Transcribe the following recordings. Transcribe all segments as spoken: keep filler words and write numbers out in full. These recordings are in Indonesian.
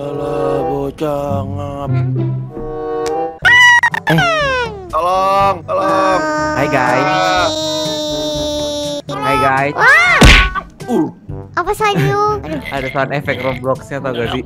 Alah bocah ngap. Eh, Tolong, tolong. hai guys. Hai guys. Wah, Uh, apa saja? Ada sound efek Robloxnya tau gak sih?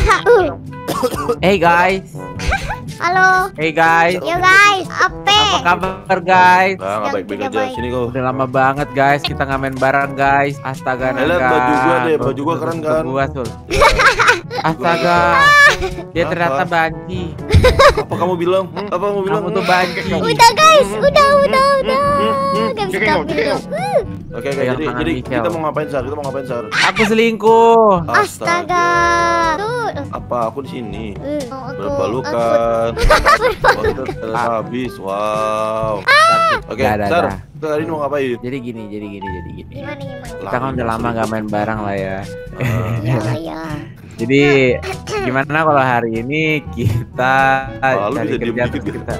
Hey guys. Halo. Hey guys. Yo guys, apa? Apa kabar guys? nah, nggak baik-baik tidak aja. baik. Sini kau. Udah lama banget guys kita nggak main bareng guys. Astaga Eh, lihat naga. baju gua deh, baju gua keren kan? Gua, Sul. Astaga. Dia ternyata Apa? banci. Apa kamu bilang? Hmm, Apa kamu bilang? Kamu tuh banci. Udah guys, udah, udah, udah. hmm, Gak bisa kekeng, ngambil. kekeng. Oke, oke. Pegang Jadi, tangan jadi Michelle. kita mau ngapain Sar? Kita mau ngapain Sar? Aku selingkuh. Astaga. Tuh. Apa aku di sini? Eh, oh, aku- Berbalukan. Oh, kita telah habis. Wow. Oke, Dah, dah, Sar. dah. Kita hari ini mau ngapain? Jadi gini, jadi gini, jadi gini. Gimana gimana? Kita kan udah lama nggak main bareng lah ya. Ya ya. Jadi gimana kalau hari ini kita Lalu cari bisa diem kerjaan dikit terus kita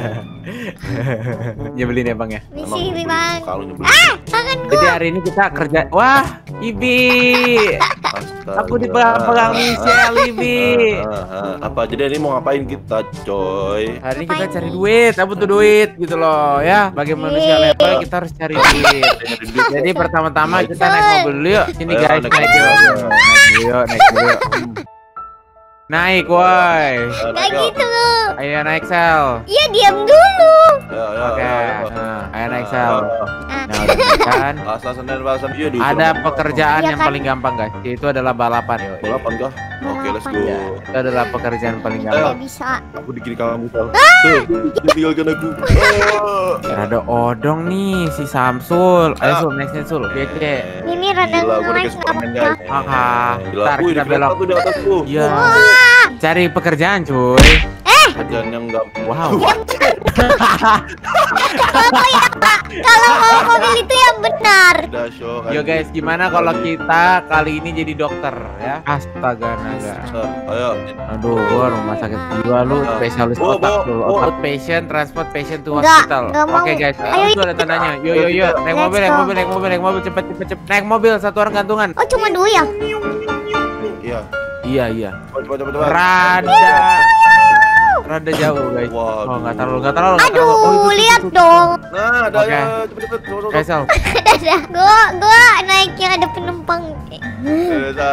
nyebelin ya bang ya. Misi ini bang. Kalau nyebelin. Tangan Jadi hari ini kita kerja. Wah, Ibi, Astaga. aku dipegang-pegang Michelle, Ibi. Ah, ah, ah. Apa jadi ini mau ngapain kita, coy? Hari ini kita Ngapain cari nih? duit, aku butuh duit gitu loh ya. Bagi manusia level kita harus cari duit. Jadi pertama-tama kita naik mobil dulu yuk. Sini Ayo, guys, naik naik mobil yuk. aja. Naik dulu yuk, naik dulu yuk. Hmm. Naik, woi. Gak gitu. Ayo naik sel. Iya diam dulu. Ya, ya, Oke, ya, ya. nah, ayo naik sel. Ah, Nah, udah naik kan? Bahasa Senin, bahasa iya, di Ada Uber. pekerjaan Iya yang kan? paling gampang guys. Itu adalah balapan. Balapan kah? Oke, let's go. Ya, itu adalah pekerjaan paling Ayo. gampang. Gak bisa. Aku di kiri kamu, Sal. Tuh, dia tinggalkan aku. Oh. Rada odong nih si Samsul. Ayo Sul, nextnya Sul. Kece. Ini rada Gila, gua naik udah Superman, guys. Haha. Gila, Ntar wih, kita di kereta belok. tuh di atasku. Iya. Cari pekerjaan cuy. Pekerjaan yang gampang. Wow. Kalau mau mobil itu yang benar. Udah show. Yo guys, gimana kalau kita kali ini jadi dokter ya? Astaga naga. Sar, ayo. Aduh, gua rumah sakit jiwa lu, spesialis Oh, otak oh, dulu. oh. Otak patient, transport patient to Enggak, hospital. enggak mau. Oke guys, Ayo, itu ada tandanya. Yo yo yo, naik Let's mobil, naik go. mobil, naik mobil, naik mobil, cepet cepet cepet. Naik mobil satu orang gantungan. Oh cuma dua ya? Iya. Iya iya. Coba coba coba. Rada, rada jauh guys. Waduh. Oh nggak terlalu, nggak terlalu. nggak terlalu. Oh, Aduh, itu, itu, lihat itu. dong. Nah, ada Oke. ya. Cepet cepet. Coba coba. Guys, Sal. Dadah. Gua gua naik yang ada penumpang. Eh, Sar.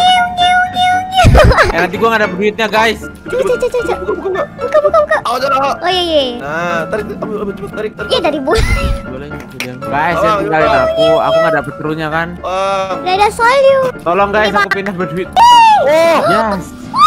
Eh nanti gua nggak ada duitnya guys. Coba coba coba coba. Buka buka buka. Buka buka buka. Awas jangan. Oh iya iya. Nah, tarik ambil ambil cepet tarik tarik. Iya dari bulan. Boleh guys, yang tinggalin aku. Aku nggak dapet krunya kan. Wah. Dadah Solyu. Tolong guys, aku pindah berduit. Oh, Yes.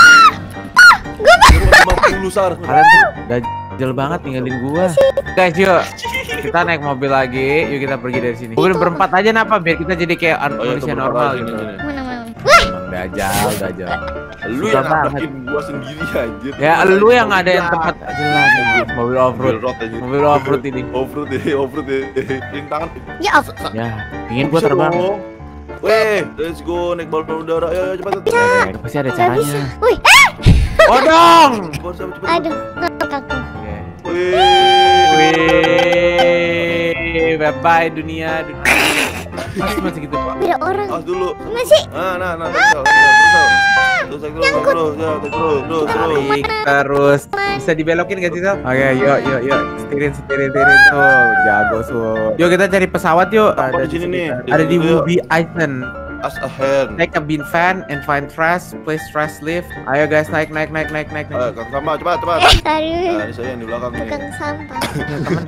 lima puluh Sar. Kalian tuh dajal banget tinggalin gua. Guys, yuk. Kita naik mobil lagi. Yuk kita pergi dari sini. Mobil berempat aja napa biar kita jadi kayak Oh, iya, manusia tuh, normal sini, gitu. sini. Mana mana. Emang dajal, dajal. Lu Susah yang banget. nabrakin gua sendiri anjir. Ya lu yang ada yang tempat jelas mobil Mobil off-road. road aja. Mobil off-road ini. Off-road deh, off-road deh. Rintangan. Ya apa? Ya, ingin gua terbang. Weh, let's go naik balon udara. Ayo, ayo cepat. Ya, pasti ada Gak bisa. caranya. Wih, eh. Odong. Cepat, cepat, cepat. Aduh, ngantuk aku. Oke. Wih. Wih, bye bye dunia. dunia. Masih masih gitu pak. Beda orang. Awas dulu. Masih. Nah, nah, nah, terus, terus, terus, terus, terus, terus, terus, ya, terus, terus, terus, terus. Tarik terus. Bisa dibelokin gak sih Sal? Oke, yuk, yuk, yuk. Setirin, setirin, setirin. Tuh, jago Sul. Yuk kita cari pesawat yuk. Apa di sini nih? Ada di Yuk. Wubi Island. As a hand. Take a bin van and find trash, place trash lift. Ayo guys, naik, naik, naik, naik, naik. Ayo, naik. Kang Sama, cepat, cepat. Eh, tadi Nah, ini saya yang di belakang nih. tukang sampah. Ya, temen.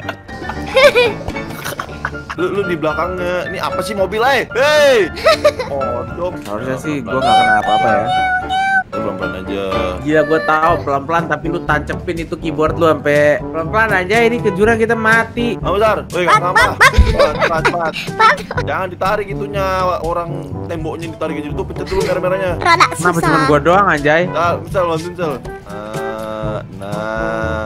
Lu, lu di belakangnya. Ini apa sih mobil, eh? Hey! Oh, dong. Harusnya sih gua nggak kena apa-apa ya. Pelan-pelan aja. Gila gua tahu pelan-pelan tapi lu tancepin itu keyboard lu sampai pelan-pelan aja ini ke jurang kita mati. Apa besar? Woi, Kang Sama. Cepat, cepat, cepat. Jangan ditarik itunya, orang temboknya ditarik aja itu pencet dulu merah-merahnya. Rada Kenapa cuma susah. gua doang anjay? Nah, misal, bantuin misal. Nah,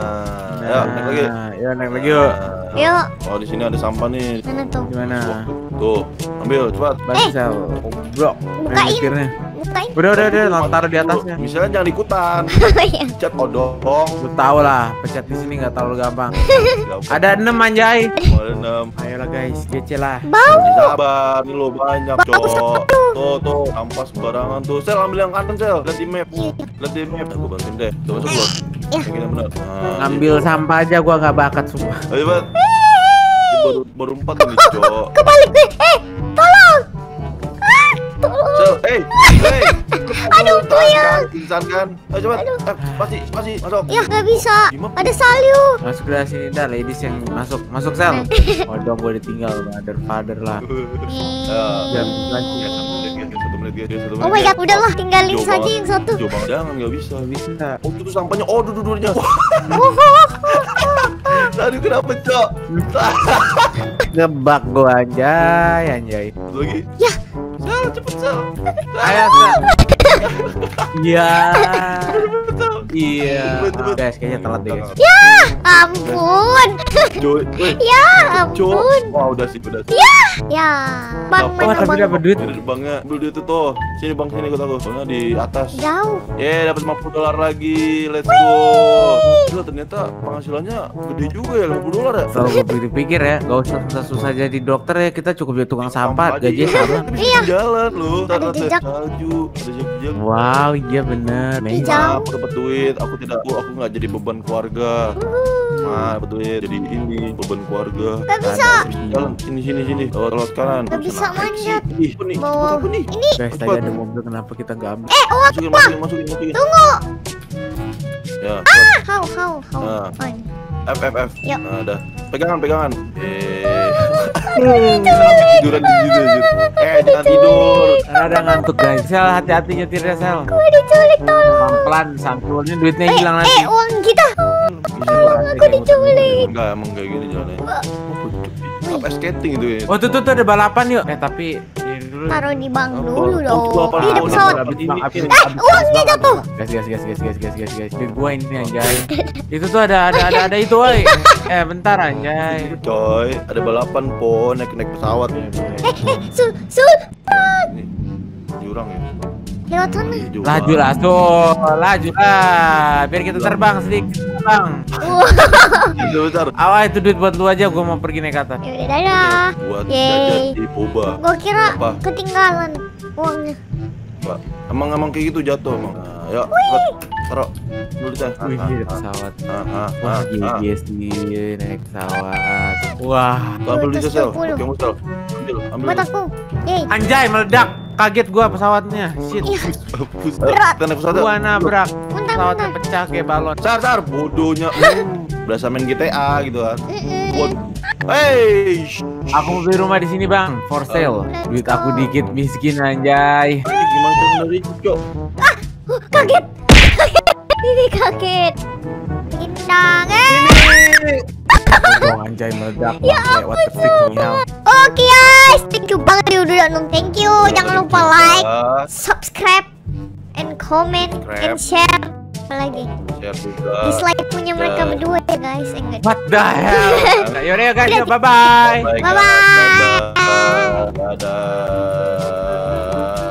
nah. Ayo, naik lagi. Nah, yuk naik lagi yuk. Nah. Yuk, Oh, di sini ada sampah nih. mana tuh? Gimana? Tuh, ambil cepat. Bantu Sel. Goblok. Bukain. Mikirnya. Bukain. Udah udah udah, lo taruh di atasnya. Misalnya jangan ikutan. Oh iya. Pencet odong. Lu tau lah, pencet di sini nggak terlalu gampang. Ada enam anjay. Ada enam. Ayolah guys, gece lah. Bau. Sabar, ini lo banyak, cok. Tuh, tuh, ampas sembarangan tuh. Sel, ambil yang kanan, Sel. Lihat di map. Lihat di map. Aku bantuin deh. Coba masuk lo. Ya. Yang ini benar. Nah, Ngambil gitu. sampah aja gua nggak bakat sumpah. Ayo, Bat. Ini baru baru empat nih, cok. Kebalik deh. Eh, tolong. Ah, tolong. Sel, hey, hey. Aduh, puyeng. Pingsan kan? Ayo coba. Eh, pasti, pasti masuk. Ya, nggak bisa. Gimana? Ada salju. Masuk dari sini dah, ladies yang masuk, masuk Sel. Waduh, gua ditinggal, father father lah. Jam lanjut. Ya, satu menit, guys. Satu menit, guys. Satu Oh menit, my god, guys. udahlah, tinggalin Jauh saja banget. yang satu. Jauh banget. Jangan, nggak bisa. Bisa. Oh, itu tuh sampahnya. Oh, duduk-duduknya. Aduh, kenapa, cok? Ngebak gua anjay, anjay. Lagi. Ya. Sel, cepet, Sel. Ayo Sel. Iya. Iya. Guys, kayaknya telat deh guys. Ya, ampun. Joy, weh. Ya, Cok. ampun. Wah, udah sih, udah sih. Ya, bang, Dapat. Wah, mana tapi bang? dapat duit. Ada banknya, ambil duit itu tuh. Sini bang, sini ikut aku. Soalnya di atas. Jauh. Ye, dapat lima puluh dolar lagi. Let's go. Gila, ternyata penghasilannya gede juga ya, lima puluh dolar ya. Kalau gue pikir-pikir ya, gak usah susah-susah jadi dokter ya, kita cukup jadi tukang sampah, aja. gajinya sama. Tapi bisa jalan loh. Ada Ada jejak. salju, ada jejak. Wow, iya bener. Amazing. Jauh. Aku dapat duit, aku tidak, aku aku nggak jadi beban keluarga. Nah, dapat duit, jadi ini beban keluarga. Gak bisa. Jalan, sini sini sini. Lewat lewat kanan. Gak bisa manjat. Ih, apa nih? Bawa. Apa nih? Ini. Guys, tadi ada mobil, kenapa kita gak ambil? Eh, uang. Masukin, masukin, masukin, masukin. Tunggu. Ya, How, how, how. Nah. On. F F F. Yuk. Nah, dah. Pegangan, pegangan. Eh. Tiduran di situ anjir. Eh, jangan tidur. Ada ngantuk guys. Sel, hati-hati nyetirnya Sel. Gue diculik, tolong. Pelan-pelan, santunya duitnya hilang Eh, nanti. uang kita. Tolong, aku diculik. Enggak, emang kayak gini jalannya. Apa skating itu ya? Oh, tuh tuh tuh ada balapan yuk. Eh, tapi ini dulu. Taruh di bank Apa? dulu Oh, dong. apa? Di Oh, pesawat. dapat ini. Eh, uangnya jatuh. Guys, guys, guys, guys, guys, guys, guys, guys. Duit gua ini anjay. Itu tuh ada ada ada ada itu, woi. Eh, bentar anjay. Coy, ada balapan po, naik naik pesawat. Eh, eh, sul, sul. Ini jurang ya. Lewat sana. Iya, jurang. Laju lah, tuh, laju lah. Biar kita terbang sedikit, bang. Wah, Bentar, bentar. Awal itu duit buat lu aja, gua mau pergi naik atas. ya udah dadah. Buat Yeay. jajan di Boba. Gua kira Apa? ketinggalan uangnya. Pak, emang emang kayak gitu jatuh emang. Nah, yuk, cepat. Taruh. Dulu deh. Wih, ada pesawat. Ah, ah, Wah, ah, gila ah. sih naik pesawat. Wah, Tuh, ambil di dua ratus sel. dua puluh. Oke, Musel. Ambil, ambil. Buat aku. Yeay. anjay meledak. Kaget gua pesawatnya. Shit. Hapus. Berat. Kita naik pesawat. Gua nabrak. Bentar, Pesawatnya bentar. pecah kayak balon. Sar, sar, bodohnya. Hmm, berasa main G T A gitu kan. Mm-mm. Buat, hey, shh. Aku mau beli rumah di sini, Bang. For sale. Let's Duit go. aku dikit miskin anjay. Ini gimana cara dari cok? Uh, kaget. Ini kaget. Indang. Eh. Dong anjay meledak. Ya what the freak sinyal. Oke guys, thank you banget udah nonton. Thank you. Jangan lupa like, subscribe, and comment, and share. Apa lagi? Share juga. Dislike punya mereka Ya. berdua ya guys. Eh, enggak. What the hell? Yaudah ya guys, bye bye. Bye, Bye-bye. guys. Dadah. Dadah.